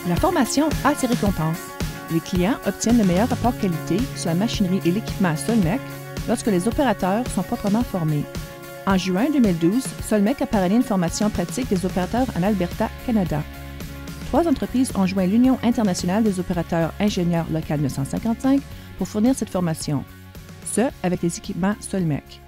La formation a ses récompenses. Les clients obtiennent le meilleur rapport qualité sur la machinerie et l'équipement Solmec lorsque les opérateurs sont proprement formés. En juin 2012, Solmec a parrainé une formation pratique des opérateurs en Alberta, Canada. 3 entreprises ont joint l'Union internationale des opérateurs ingénieurs local 955 pour fournir cette formation, ce avec les équipements Solmec.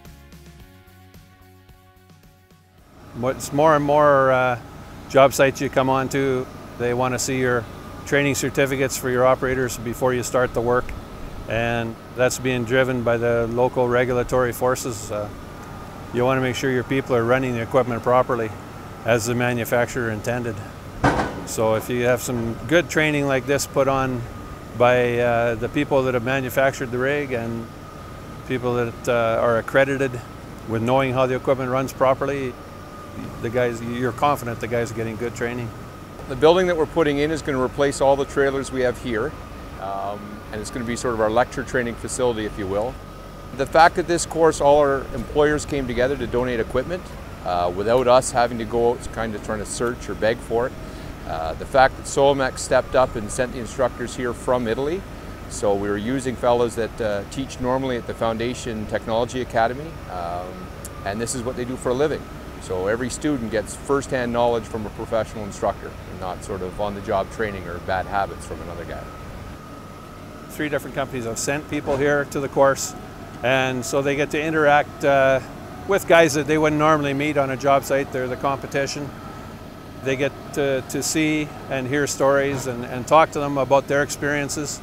It's more and more job sites you come onto, they want to see your training certificates for your operators before you start the work, and that's being driven by the local regulatory forces. You want to make sure your people are running the equipment properly as the manufacturer intended. So if you have some good training like this put on by the people that have manufactured the rig and people that are accredited with knowing how the equipment runs properly, you're confident the guys are getting good training. The building that we're putting in is going to replace all the trailers we have here, and it's going to be sort of our lecture training facility, if you will. The fact that this course, all our employers came together to donate equipment without us having to go out kind of trying to search or beg for it. The fact that Solmec stepped up and sent the instructors here from Italy. So we were using fellows that teach normally at the Foundation Technology Academy, and this is what they do for a living. So every student gets first-hand knowledge from a professional instructor and not sort of on-the-job training or bad habits from another guy. 3 different companies have sent people here to the course, and so they get to interact with guys that they wouldn't normally meet on a job site. They're the competition. They get to see and hear stories and talk to them about their experiences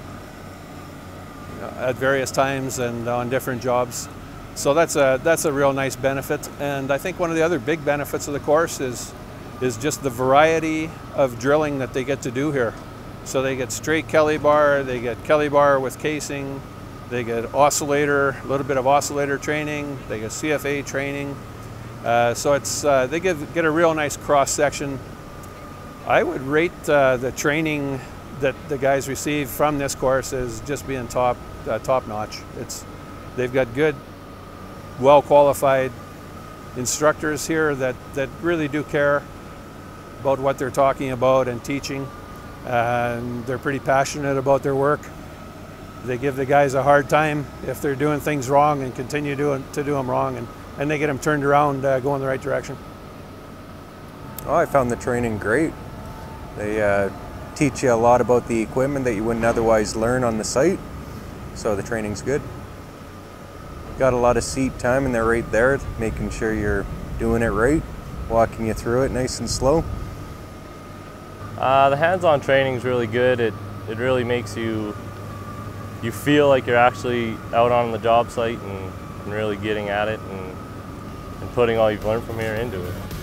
at various times and on different jobs. So that's a real nice benefit. And I think one of the other big benefits of the course is just the variety of drilling that they get to do here. So they get straight Kelly bar, they get Kelly bar with casing, they get oscillator, a little bit of oscillator training, they get CFA training. So it's they get a real nice cross section. I would rate the training that the guys receive from this course as just being top notch. They've got good, well-qualified instructors here that really do care about what they're talking about and teaching. And they're pretty passionate about their work. They give the guys a hard time if they're doing things wrong and continue to do them wrong, and they get them turned around, going the right direction. Oh, I found the training great. They teach you a lot about the equipment that you wouldn't otherwise learn on the site, so the training's good. Got a lot of seat time and they're right there, making sure you're doing it right, walking you through it nice and slow. The hands-on training is really good. It really makes you feel like you're actually out on the job site and really getting at it and putting all you've learned from here into it.